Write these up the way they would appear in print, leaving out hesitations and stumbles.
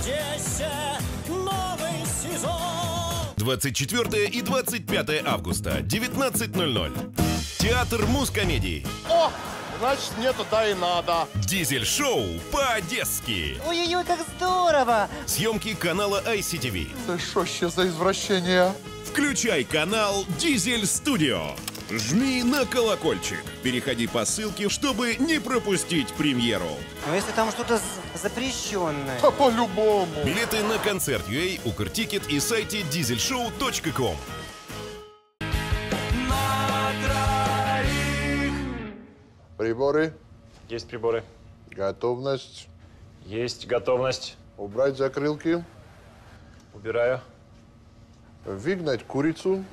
Одессе новый сезон. 24 и 25 августа, 19:00. Театр мускомедии. О, значит, мне туда и надо. Дизель-шоу по-одесски. Ой-ой-ой, как здорово! Съемки канала ICTV. Да что еще за извращение? Включай канал Дизель Студио. Жми на колокольчик. Переходи по ссылке, чтобы не пропустить премьеру. А если там что-то запрещенное? Да по-любому. Билеты на концерт UA, Укртикет и сайте dieselshow.com. Приборы. Есть приборы. Готовность. Есть готовность. Убрать закрылки. Убираю. Выгнать курицу.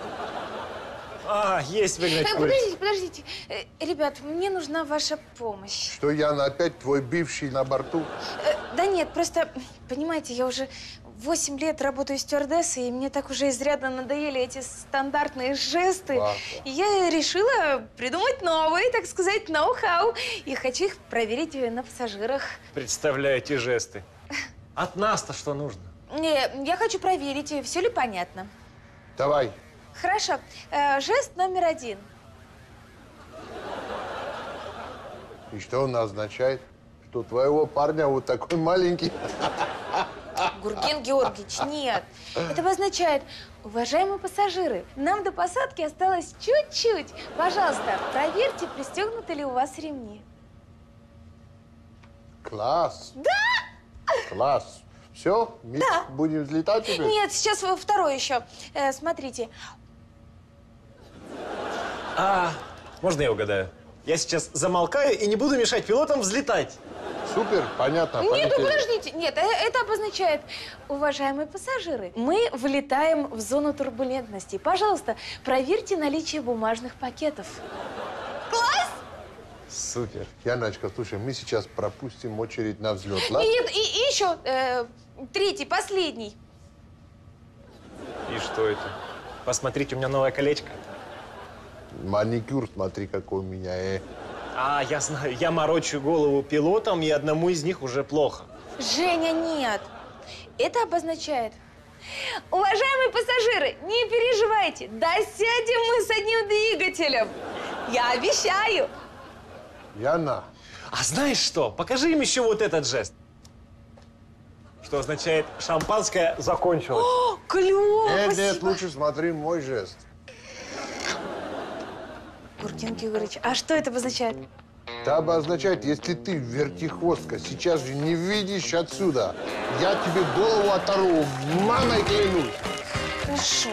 Есть выгнать курицу. Подождите. Ребят, мне нужна ваша помощь. Что, Яна, опять твой бывший на борту? Да нет, просто, понимаете, я уже 8 лет работаю стюардессой, и мне так уже изрядно надоели эти стандартные жесты. И я решила придумать новые, так сказать, ноу-хау. И хочу их проверить на пассажирах. Представляю эти жесты. От нас-то что нужно? Не, я хочу проверить, все ли понятно. Давай. Хорошо. Жест номер 1. И что он означает? Что твоего парня вот такой маленький? Гурген Георгиевич, нет. Это обозначает: уважаемые пассажиры, нам до посадки осталось чуть-чуть. Пожалуйста, проверьте, пристегнуты ли у вас ремни. Класс. Да! Класс. Все? Мы будем взлетать теперь? Нет, сейчас второй еще. Смотрите. Можно я угадаю? Я сейчас замолкаю и не буду мешать пилотам взлетать. Супер, понятно. Нет, подождите. Нет, это обозначает: уважаемые пассажиры, мы вылетаем в зону турбулентности. Пожалуйста, проверьте наличие бумажных пакетов. Класс! Супер. Яночка, слушай, мы сейчас пропустим очередь на взлет. Нет, и еще третий, последний. И что это? Посмотрите, у меня новое колечко. Маникюр, смотри, какой у меня. Я знаю, я морочу голову пилотам, и одному из них уже плохо. Женя, нет. Это обозначает: уважаемые пассажиры, не переживайте, досядем мы с одним двигателем. Я обещаю. Яна. А знаешь что? Покажи им еще вот этот жест. Что означает: шампанское закончилось. О, клево, Нет, спасибо. лучше смотри мой жест. Гурген Георгиевич, а что это обозначает? Это обозначает, если ты вертихвостка, сейчас же не видишь отсюда, я тебе голову оторву, мамой клянусь. Хорошо.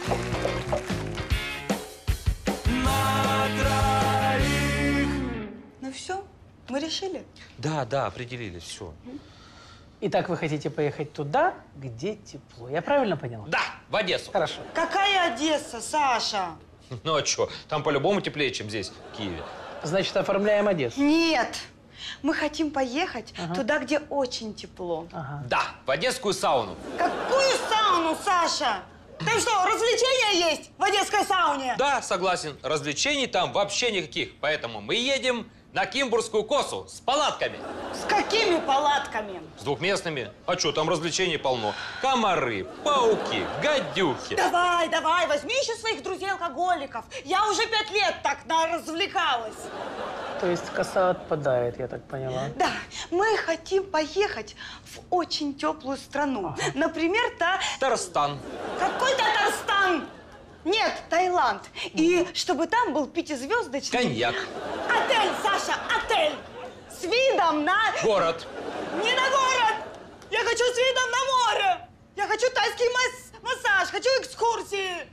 Ну все, мы решили. Да, определились, все. Итак, вы хотите поехать туда, где тепло. Я правильно поняла? Да, в Одессу. Хорошо. Какая Одесса, Саша? Ну а что, там по-любому теплее, чем здесь, в Киеве. Значит, оформляем Одессу. Нет, мы хотим поехать туда, где очень тепло. Да, в одесскую сауну. Какую сауну, Саша? Там что, развлечения есть в одесской сауне? Да, согласен, развлечений там вообще никаких, поэтому мы едем на Кимбургскую косу с палатками. С какими палатками? С двухместными. А что, там развлечений полно. Комары, пауки, гадюки. Давай, возьми еще своих друзей-алкоголиков. Я уже 5 лет так развлекалась. То есть коса отпадает, я так поняла. Да, мы хотим поехать в очень теплую страну. Например, Татарстан. Какой Татарстан? Нет, Таиланд. И чтобы там был пятизвездочный... Коньяк. Отель, Саша, отель! С видом на... Город. Не на город! Я хочу с видом на море! Я хочу тайский массаж, хочу экскурсии!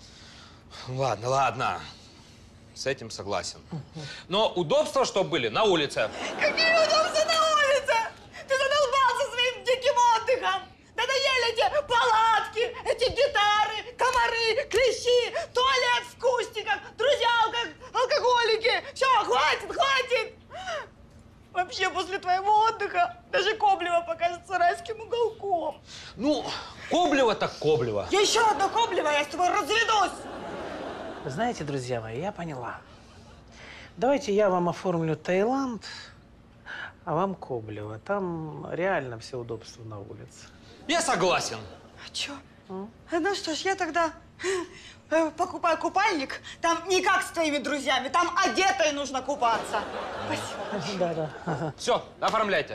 Ладно. С этим согласен. Но удобства, чтобы были, на улице. Какие удобства на улице? Ты задолбался своим диким отдыхом! Надоели эти палатки, эти гитары, комары, клещи, туалет в кустиках, друзья алкоголики. Все, хватит! Вообще, после твоего отдыха даже Коблево покажется райским уголком. Ну, Коблево так Коблево. Еще одно Коблево, я с тобой разведусь. Вы знаете, друзья мои, я поняла. Давайте я вам оформлю Таиланд, А вам Коблево. Там реально все удобства на улице. Я согласен. А чё? Ну что ж, я тогда покупаю купальник. Там не как с твоими друзьями, там одетой нужно купаться. Спасибо. Да-да. Все, оформляйте.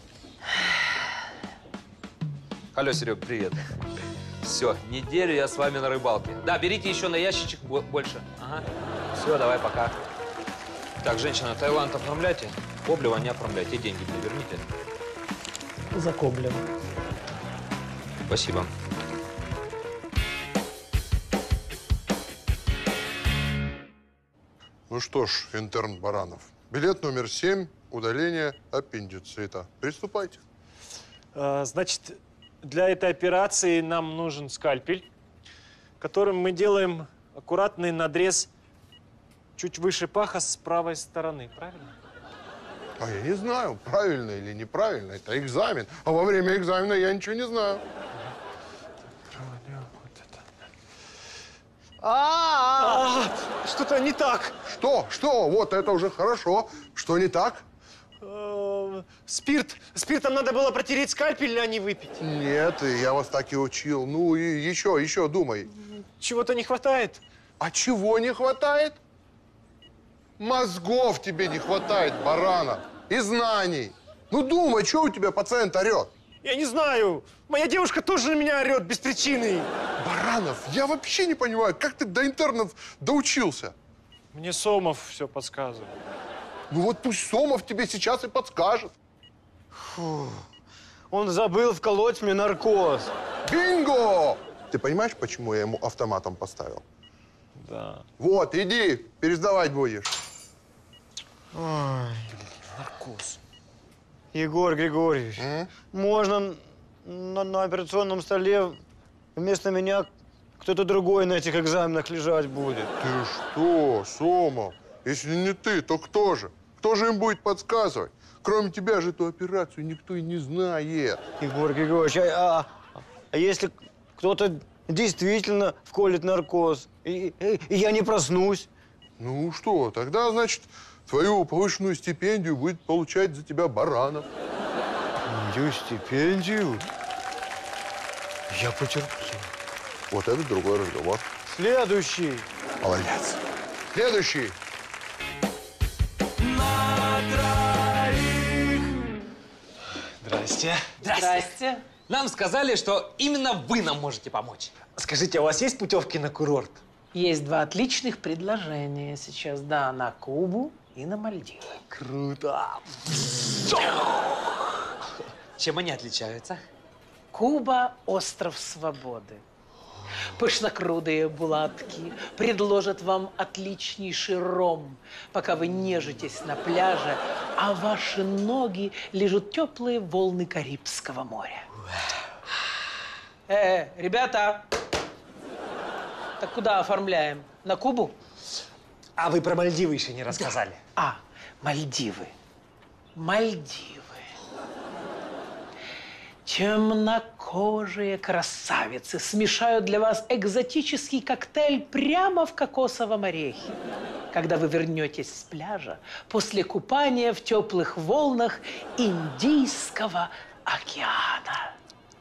Алло, Серег, привет. Все, неделю я с вами на рыбалке. Да, берите еще на ящичек больше. Ага. Все, давай, пока. Так, женщина, Таиланд оформляйте. Коблева не оформляйте. И деньги мне верните. За Коблево. Спасибо. Ну что ж, интерн Баранов, билет номер 7, удаление аппендицита. Приступайте. Значит, для этой операции нам нужен скальпель, которым мы делаем аккуратный надрез чуть выше паха с правой стороны, правильно? А я не знаю, правильно или неправильно. Это экзамен. А во время экзамена я ничего не знаю. Что-то не так. Что? Что? Вот это уже хорошо. Что не так? Спирт. Спиртом надо было протереть скальпель, а не выпить. Нет, я вас так и учил. Ну и еще думай. Чего-то не хватает. А чего не хватает? Мозгов тебе не хватает, Баранов. И знаний. Ну думай, что у тебя пациент орет? Я не знаю. Моя девушка тоже на меня орет без причины. Баранов, я вообще не понимаю, как ты до интернов доучился? Мне Сомов все подсказывает. Ну вот пусть Сомов тебе сейчас и подскажет. Он забыл вколоть мне наркоз. Бинго! Ты понимаешь, почему я ему автоматом поставил? Да. Вот, иди, пересдавать будешь. Ой. Наркоз. Егор Григорьевич, можно на операционном столе вместо меня кто-то другой на этих экзаменах лежать будет? Ты что, Сомов? Если не ты, то кто же? Кто же им будет подсказывать? Кроме тебя же эту операцию никто и не знает. Егор Григорьевич, а если кто-то действительно вколет наркоз, и я не проснусь? Ну что, тогда, значит, твою повышенную стипендию будет получать за тебя Баранов. Мою стипендию? Я потерплю. Вот это другой разговор. Следующий. Молодец. Следующий. Здрасте. Здрасте. Нам сказали, что именно вы нам можете помочь. Скажите, а у вас есть путевки на курорт? Есть два отличных предложения сейчас. Да, на Кубу и на Мальдивы. Круто. Чем они отличаются? Куба – остров свободы. Пышнокрудые булатки предложат вам отличнейший ром, пока вы нежитесь на пляже, а ваши ноги лижут теплые волны Карибского моря. Ребята, так куда оформляем? На Кубу? А вы про Мальдивы еще не рассказали. А, Мальдивы. Мальдивы. Темнокожие красавицы смешают для вас экзотический коктейль прямо в кокосовом орехе. Когда вы вернетесь с пляжа после купания в теплых волнах Индийского океана.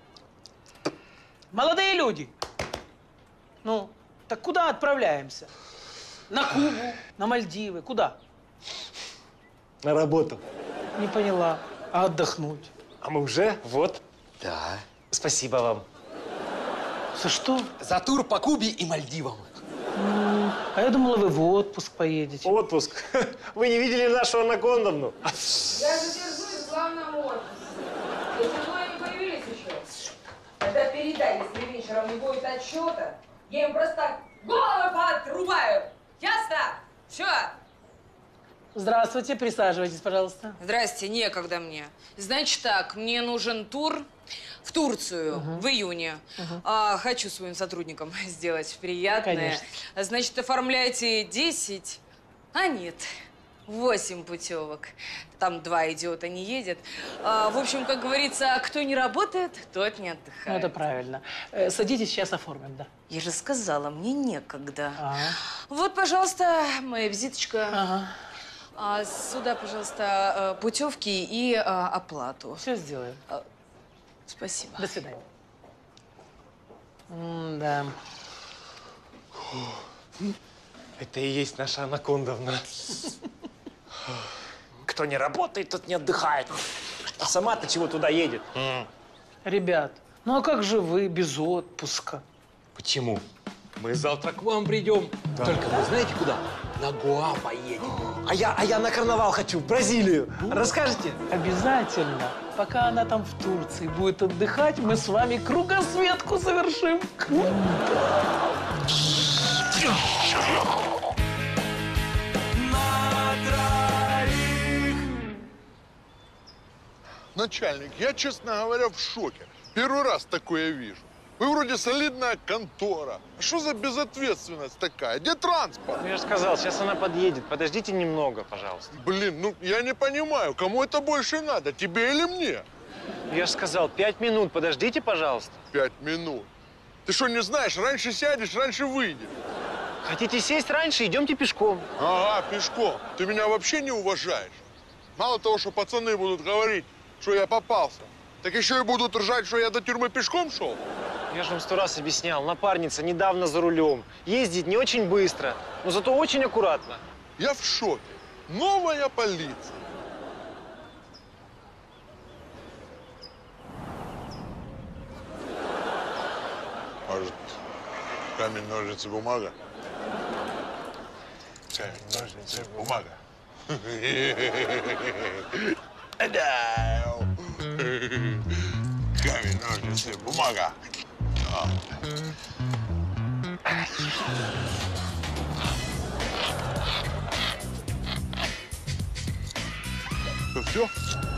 Молодые люди, ну, так куда отправляемся? На Кубу, на Мальдивы, куда? На работу. Не поняла. А отдохнуть? А мы уже? Вот. Да. Спасибо вам. За что? За тур по Кубе и Мальдивам. А я думала, вы в отпуск поедете. Отпуск. Вы не видели нашу анакондовну? Я задержусь в главном офисе. Если двое не появились еще, тогда передай, если вечером не будет отчета, я им просто так головы поотрубаю. Ясно? Все. Здравствуйте, присаживайтесь, пожалуйста. Здрасте, некогда мне. Значит так, мне нужен тур в Турцию в июне. Хочу своим сотрудникам сделать приятное. Конечно. Значит, оформляйте 10, а нет, 8 путевок. Там 2 идиота не едет. В общем, как говорится, кто не работает, тот не отдыхает. Ну, это правильно. Садитесь, сейчас оформим, да. Я же сказала, мне некогда. Вот, пожалуйста, моя визиточка. А сюда, пожалуйста, путевки и оплату. Все сделаем. Спасибо. До свидания. Да. Это и есть наша Анакондовна. Кто не работает, тот не отдыхает. А сама-то чего туда едет? Ребят, ну а как же вы без отпуска? Почему? Мы завтра к вам придем. Да. Только вы знаете куда? На Гоа поедем. А я на карнавал хочу, в Бразилию. Расскажете? Обязательно. Пока она там в Турции будет отдыхать, мы с вами кругосветку совершим. Начальник, я, честно говоря, в шоке. Первый раз такое вижу. Вы вроде солидная контора. Что за безответственность такая? Где транспорт? Ну, я же сказал, сейчас она подъедет. Подождите немного, пожалуйста. Блин, ну я не понимаю, кому это больше надо, тебе или мне? Я же сказал, 5 минут, подождите, пожалуйста. 5 минут? Ты что, не знаешь, раньше сядешь, раньше выйдешь. Хотите сесть раньше, идемте пешком. Ага, пешком. Ты меня вообще не уважаешь. Мало того, что пацаны будут говорить, что я попался, так еще и будут ржать, что я до тюрьмы пешком шел. Я же вам 100 раз объяснял, напарница недавно за рулем. Ездит не очень быстро, но зато очень аккуратно. Я в шоке. Новая полиция. Может, камень, ножницы, бумага? Камень, ножницы, бумага. Да. Камень, ножницы, бумага. Что, все?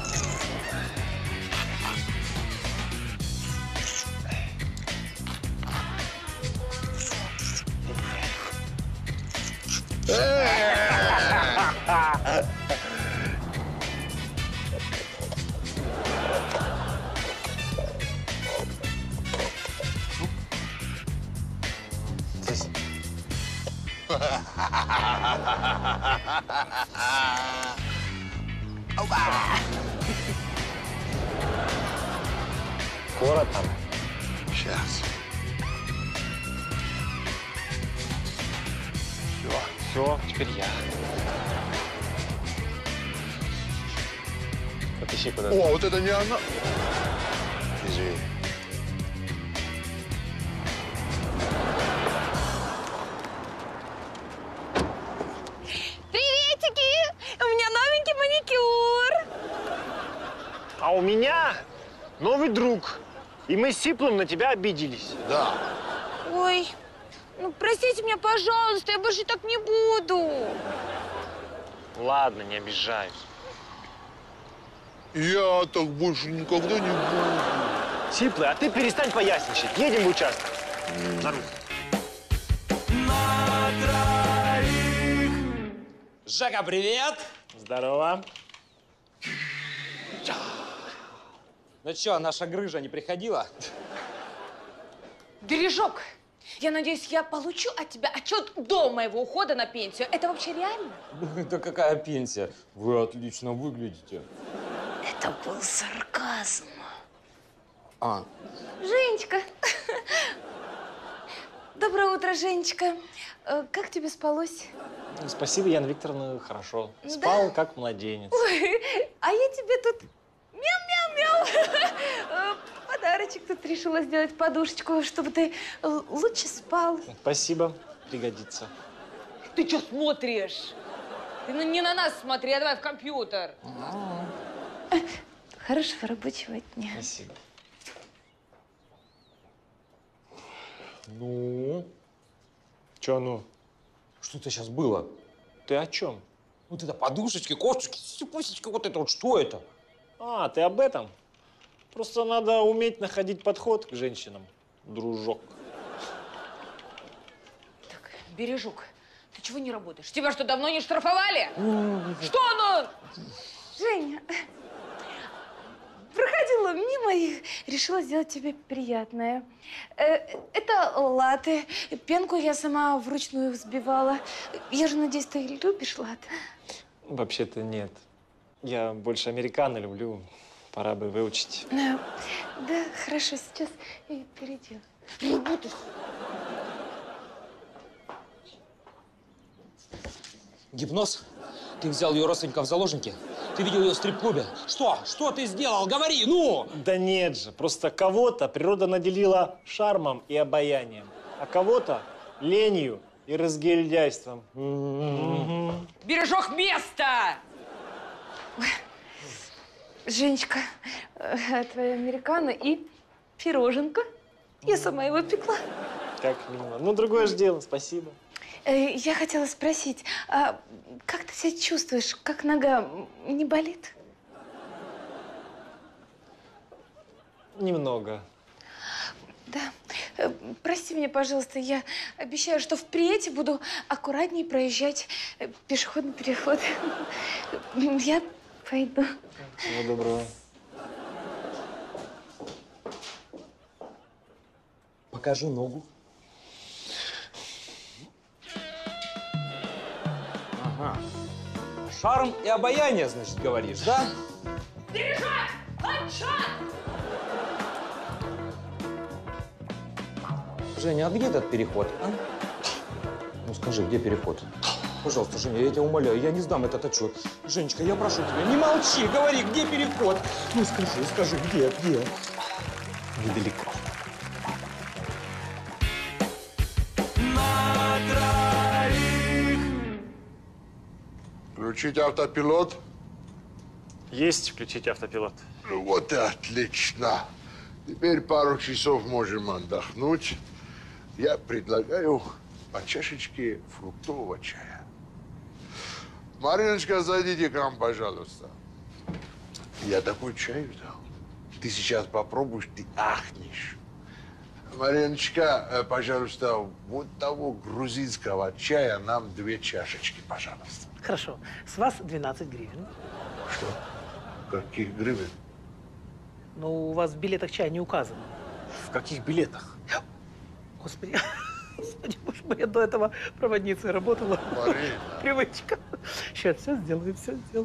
Скоро там. Сейчас. Все, теперь я. Отыщи куда-то. О, вот это не она. Извини. Приветики! У меня новенький маникюр. А у меня новый друг. И мы с Сиплом на тебя обиделись. Да. Ой, ну простите меня, пожалуйста, я больше так не буду. Ладно, не обижаюсь. Я так больше никогда не буду. Сиплый, а ты перестань поясничать. Едем в участок. За руль. Жека, привет! Здорово. Ну что, наша грыжа не приходила? Бережок, я надеюсь, я получу от тебя отчет до моего ухода на пенсию. Это вообще реально? Да какая пенсия? Вы отлично выглядите. Это был сарказм. А. Женечка. Доброе утро, Женечка. Как тебе спалось? Спасибо, Яна Викторовна, хорошо. Спал, как младенец. Ой, а я тебе тут мяу-мяу-мяу. Подарочек тут решила сделать, подушечку, чтобы ты лучше спал. Спасибо, пригодится. Ты что смотришь? Ты не на нас смотри, а давай в компьютер. Хорошего рабочего дня. Спасибо. Ну? Че ну? Что-то сейчас было. Ты о чем? Вот это подушечки, косточки, сипусечки, вот это вот, что это? А, ты об этом? Просто надо уметь находить подход к женщинам, дружок. Так, Бережок, ты чего не работаешь? Тебя что, давно не штрафовали? Что ну? Женя, проходила мимо и решила сделать тебе приятное. Это латте. Пенку я сама вручную взбивала. Я же надеюсь, ты любишь латте? Вообще-то нет. Я больше американо люблю. Пора бы выучить. Да, хорошо, сейчас я переделаю. Работаешь? Гипноз? Ты взял ее родственника в заложники? Ты видел ее в стрип-клубе? Что? Что ты сделал? Говори, ну! Да нет же, просто кого-то природа наделила шармом и обаянием, а кого-то ленью и разгильдяйством. Бережок места! Женечка, твоя американо и пироженка. Я сама его пекла. Как мило. Ну, другое же дело, спасибо. Я хотела спросить, а как ты себя чувствуешь? Как нога не болит? Немного. Да. Прости меня, пожалуйста, я обещаю, что впредь буду аккуратнее проезжать пешеходный переход. Я пойду. Всего доброго. Покажи ногу. Ага. Шарм и обаяние, значит, говоришь, да? Бережок! Отчет! Женя, а где этот переход, а? Ну скажи, где переход? Пожалуйста, Женя, я тебя умоляю, я не сдам этот отчет. Женечка, я прошу тебя, не молчи, говори, где переход? Ну скажи, где? Недалеко. Включить автопилот? Есть включить автопилот. Ну вот и отлично. Теперь пару часов можем отдохнуть. Я предлагаю по чашечке фруктового чая. Мариночка, зайдите к нам, пожалуйста. Я такой чай взял. Ты сейчас попробуешь, ты ахнешь. Мариночка, пожалуйста, вот того грузинского чая нам 2 чашечки, пожалуйста. Хорошо. С вас 12 гривен. Что? Каких гривен? Ну, у вас в билетах чая не указано. В каких билетах? Господи, боже мой, я до этого проводницей работала. Марина. Привычка. Сейчас все сделаю, все сделаю.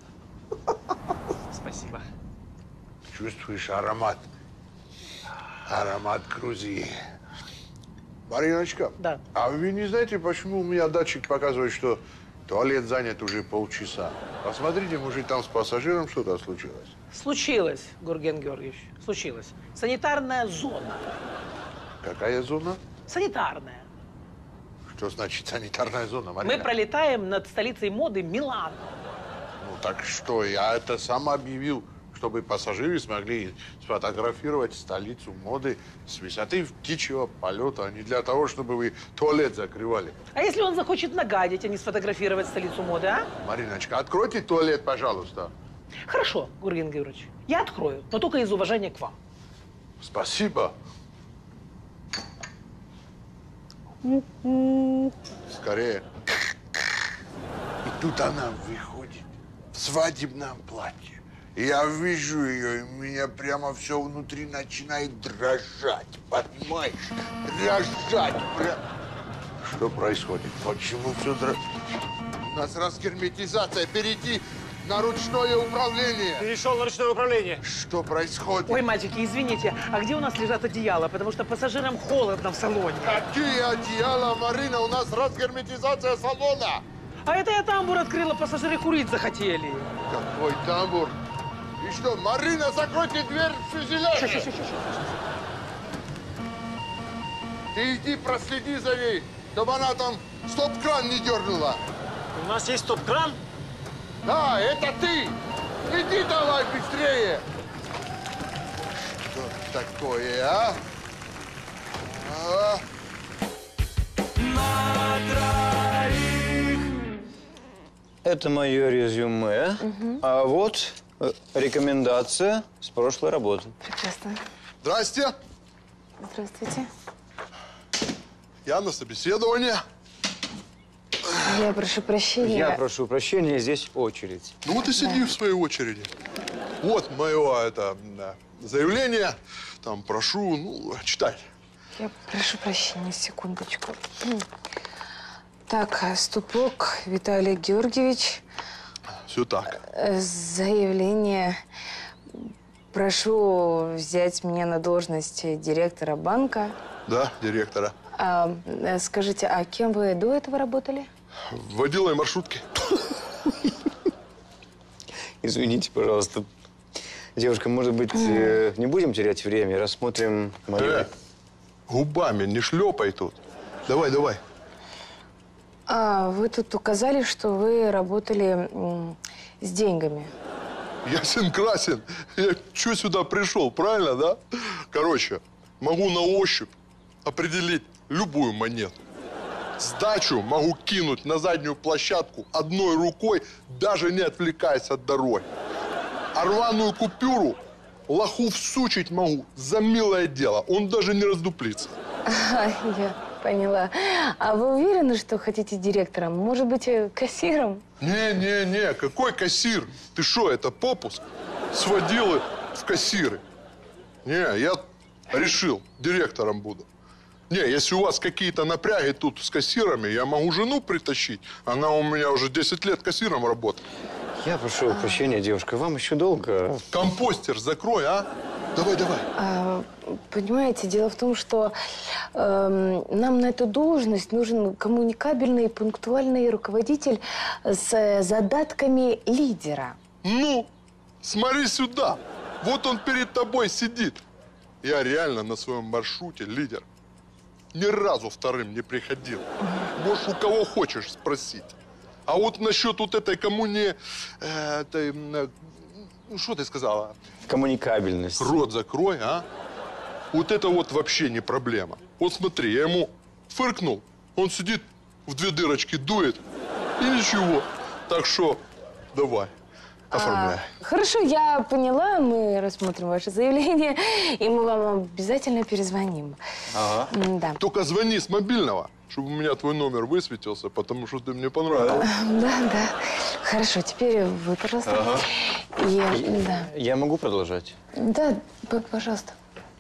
Спасибо. Чувствуешь аромат? Аромат Грузии. Мариночка. Да. А вы не знаете, почему у меня датчик показывает, что туалет занят уже полчаса? Посмотрите, может, там с пассажиром что-то случилось? Случилось, Гурген Георгиевич, случилось. Санитарная зона. Какая зона? Санитарная. Что значит санитарная зона, Марина? Мы пролетаем над столицей моды Милан. Ну так что, я это сам объявил, чтобы пассажиры смогли сфотографировать столицу моды с высоты птичьего полета, а не для того, чтобы вы туалет закрывали. А если он захочет нагадить, а не сфотографировать столицу моды, а? Мариночка, откройте туалет, пожалуйста. Хорошо, Гурген Георгиевич, я открою, но только из уважения к вам. Спасибо. Скорее. И тут она выходит в свадебном платье. И я вижу ее, и у меня прямо все внутри начинает дрожать. Понимаешь? Дрожать. Что происходит? Почему все дрожит? У нас разгерметизация. Перейти на ручное управление. Перешел на ручное управление. Что происходит? Ой, мальчики, извините, а где у нас лежат одеяла? Потому что пассажирам холодно в салоне. Какие одеяла, Марина? У нас разгерметизация салона. А это я тамбур открыла, пассажиры курить захотели. Какой тамбур? И что, Марина, закройте дверь в фюзеляже. Сейчас. Ты иди проследи за ней, чтобы она там стоп-кран не дернула. У нас есть стоп-кран? Да, это ты. Иди давай быстрее. Что такое, а? Это мое резюме. А вот рекомендация с прошлой работы. Прекрасно. Здрасте. Здравствуйте. Я на собеседование. Я прошу прощения. Я прошу прощения, здесь очередь. Ну вот и сиди в своей очереди. Вот мое заявление. Там прошу, ну, читай. Я прошу прощения, секундочку. Так, Ступок Виталий Георгиевич, Все так. Заявление. Прошу взять меня на должность директора банка. Да, директора. Скажите, а кем вы до этого работали? Водила и маршрутки. Извините, пожалуйста. Девушка, может быть, не будем терять время, рассмотрим мою... Губами не шлепай тут. Давай, давай. Вы тут указали, что вы работали с деньгами. Ясен красен. Я что сюда пришел, правильно, да? Короче, могу на ощупь определить любую монету. Сдачу могу кинуть на заднюю площадку одной рукой, даже не отвлекаясь от дороги. А рваную купюру лоху всучить могу за милое дело. Он даже не раздуплится. Я поняла. А вы уверены, что хотите директором? Может быть, кассиром? Не, какой кассир? Ты что, это попуск? Сводилы в кассиры. Не, я решил, директором буду. Не, если у вас какие-то напряги тут с кассирами, я могу жену притащить. Она у меня уже 10 лет кассиром работает. Я прошу прощения, девушка, вам еще долго. Компостер закрой, а? Давай, давай. Понимаете, дело в том, что нам на эту должность нужен коммуникабельный и пунктуальный руководитель с задатками лидера. Ну, смотри сюда. Вот он перед тобой сидит. Я реально на своем маршруте лидер. Ни разу вторым не приходил. Можешь у кого хочешь спросить. А вот насчет вот этой что ты сказала? Коммуникабельность. Рот закрой, а? Вот это вот вообще не проблема. Вот смотри, я ему фыркнул, он сидит, в 2 дырочки дует, и ничего. Так что давай, оформляй. Хорошо, я поняла, мы рассмотрим ваше заявление, и мы вам обязательно перезвоним. Ага. Да. Только звони с мобильного, чтобы у меня твой номер высветился, потому что ты мне понравилась. Да. Хорошо, теперь вы, пожалуйста. Ага. Я могу продолжать? Да, пожалуйста.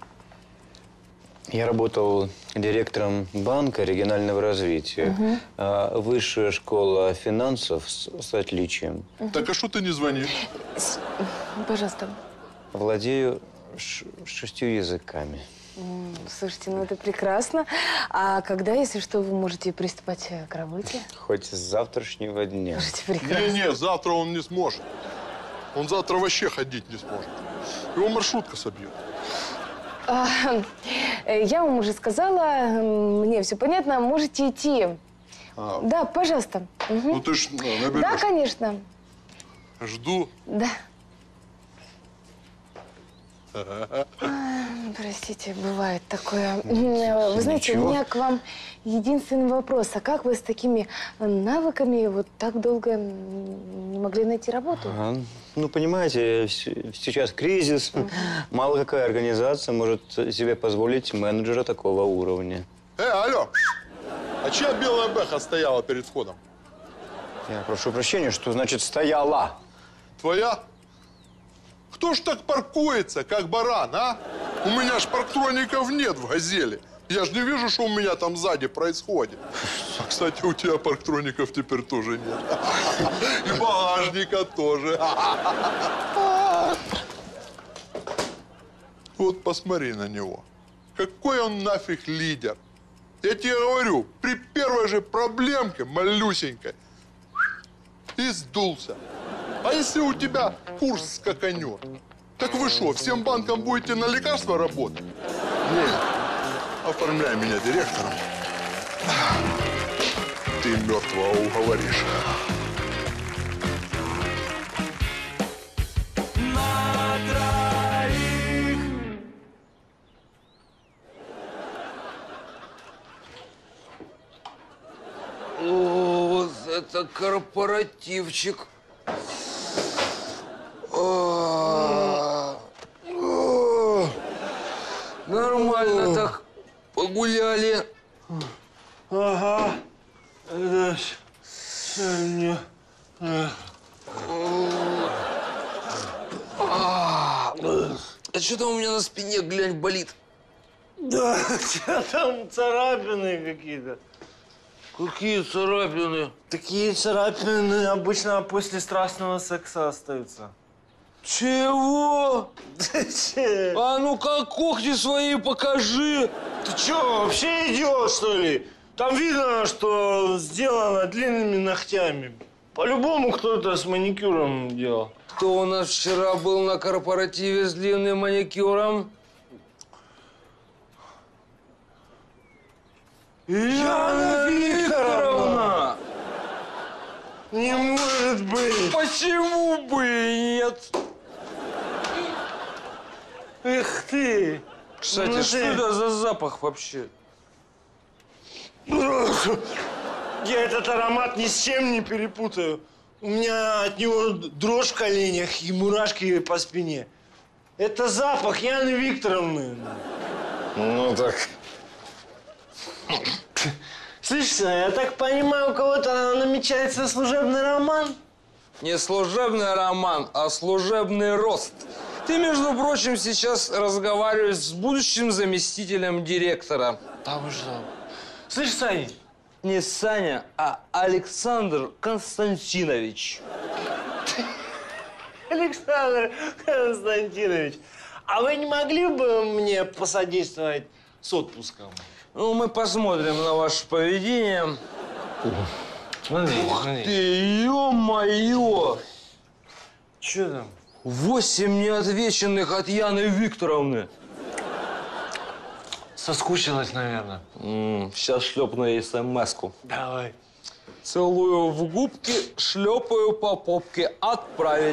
Я работал директором банка регионального развития. Высшая школа финансов с отличием. Так а что ты не звонишь? Пожалуйста. Владею 6 языками. Слушайте, ну это прекрасно. А когда, если что, вы можете приступать к работе? Хоть с завтрашнего дня. Слушайте, прекрасно. Не, завтра он не сможет. Он завтра вообще ходить не сможет. Его маршрутка собьет. Я вам уже сказала, мне все понятно, можете идти. Да, пожалуйста. Ну ты ж наберешь. Да, конечно. Жду. Да. Простите, бывает такое. Вы знаете, у меня к вам единственный вопрос. А как вы с такими навыками вот так долго не могли найти работу? Ну, понимаете, сейчас кризис. Мало какая организация может себе позволить менеджера такого уровня. Алло! А чья белая бэха стояла перед входом? Я прошу прощения, что значит стояла? Твоя? Кто ж так паркуется, как баран, а? У меня ж парктроников нет в «Газели». Я ж не вижу, что у меня там сзади происходит. Кстати, у тебя парктроников теперь тоже нет. И багажника тоже. Вот посмотри на него. Какой он нафиг лидер. Я тебе говорю, при первой же проблемке, малюсенькой, и сдулся. А если у тебя курс скаканет? Так вы что, всем банкам будете на лекарства работать? Нет. Оформляй меня директором. Ты мертвого уговоришь. На троих. О, вот это корпоративчик. Нормально так погуляли. Ага. Это мне. А что там у меня на спине, глянь, болит? Да, у тебя там царапины какие-то. Какие царапины? Такие царапины обычно после страстного секса остаются. Чего? Че? А ну-ка когти свои покажи. Ты чё, вообще идиот, что ли? Там видно, что сделано длинными ногтями. По-любому кто-то с маникюром делал. Кто у нас вчера был на корпоративе с длинным маникюром? Яна Викторовна! Не может быть! Почему бы и нет? Эх ты! Кстати, Ну что ты- это за запах вообще? Я этот аромат ни с чем не перепутаю. У меня от него дрожь в коленях и мурашки по спине. Это запах Яны Викторовны. Ну так. Слышь, я так понимаю, у кого-то намечается служебный роман? Не служебный роман, а служебный рост. Ты, между прочим, сейчас разговариваешь с будущим заместителем директора. Да вы что? Слышь, Саня. Не Саня, а Александр Константинович. Александр Константинович, а вы не могли бы мне посодействовать с отпуском? Ну, мы посмотрим на ваше поведение. Смотри, Ух ты, ё-моё! Чё там? 8 неотвеченных от Яны Викторовны. Соскучилась, наверное. Сейчас шлепну ей смс-ку. Давай. Целую в губки, шлепаю по попке. Отправить.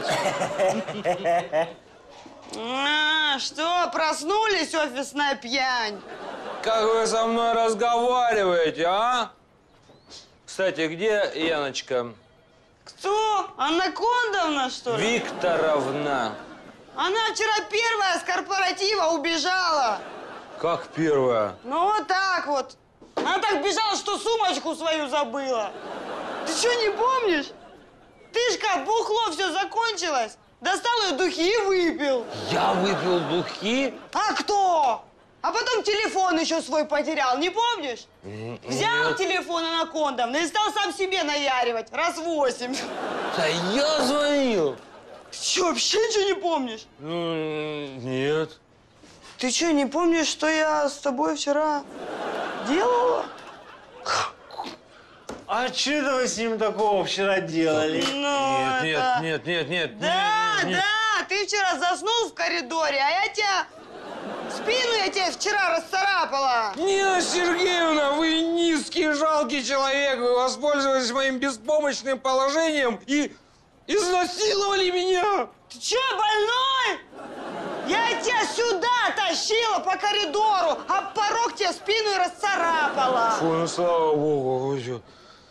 Что, проснулись, офисная пьянь? Как вы со мной разговариваете, а? Кстати, где Яночка? Кто? Анна Кондовна, что ли? Викторовна. Она вчера первая с корпоратива убежала. Как первая? Ну вот так вот. Она так бежала, что сумочку свою забыла. Ты что, не помнишь? Ты ж как, бухло все закончилось. Достал ее духи и выпил. Я выпил духи? А кто? А потом телефон еще свой потерял, не помнишь? Взял телефон Анакондовны и стал сам себе наяривать. Раз 8. Да я звонил. Ты что, вообще ничего не помнишь? Нет. Ты что, не помнишь, что я с тобой вчера делала? А что это вы с ним такого вчера делали? Ну, Нет. Да, ты вчера заснул в коридоре, а я тебя... Спину я тебе вчера расцарапала. Нина Сергеевна, вы низкий, жалкий человек. Вы воспользовались моим беспомощным положением и изнасиловали меня. Ты что, больной? Я тебя сюда тащила по коридору, а порог тебе спину и расцарапала. Фу, ну слава богу. Вы чё?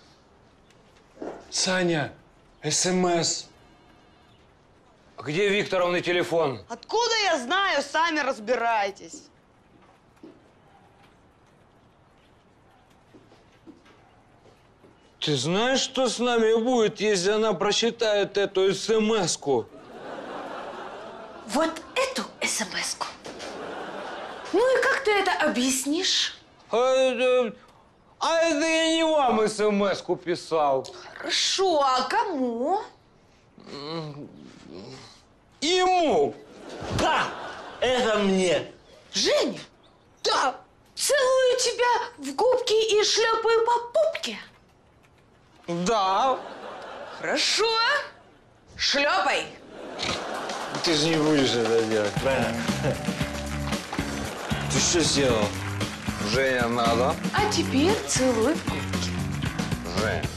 Саня, СМС. А где Викторовны телефон? Откуда я знаю, сами разбирайтесь. Ты знаешь, что с нами будет, если она прочитает эту СМС-ку? Вот эту СМС-ку. Ну и как ты это объяснишь? А это я не вам СМС-ку писал. Хорошо, а кому? Ему. Да, это мне. Женя? Да. Целую тебя в губки и шлепаю по попке? Да. Хорошо. Шлепай. Ты же не будешь это делать, правильно? Ты что сделал? Женя, надо. А теперь целуй в губки. Женя.